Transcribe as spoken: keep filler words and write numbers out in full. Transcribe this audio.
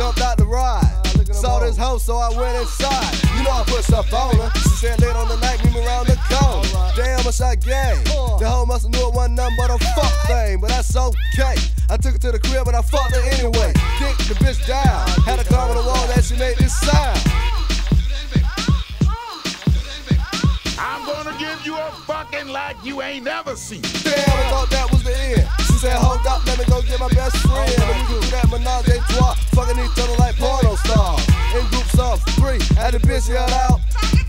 jumped out the ride. Saw this hoe, so I went inside. You know I put stuff on her. She said late on the night, meet me around the corner. Damn, I shot game. The hoe must have knew it wasn't nothing but a fuck thing, but that's okay. I took her to the crib and I fucked her anyway. Kicked the bitch down. Had a car on the wall that she made this sound. I'm gonna give you a fucking like you ain't never seen. Damn, I thought that was the end. She said, hold up, let me go get my best friend. And we can do that menage a trois, fucking each other like porno stars. In groups of three, had the bitch yelled out.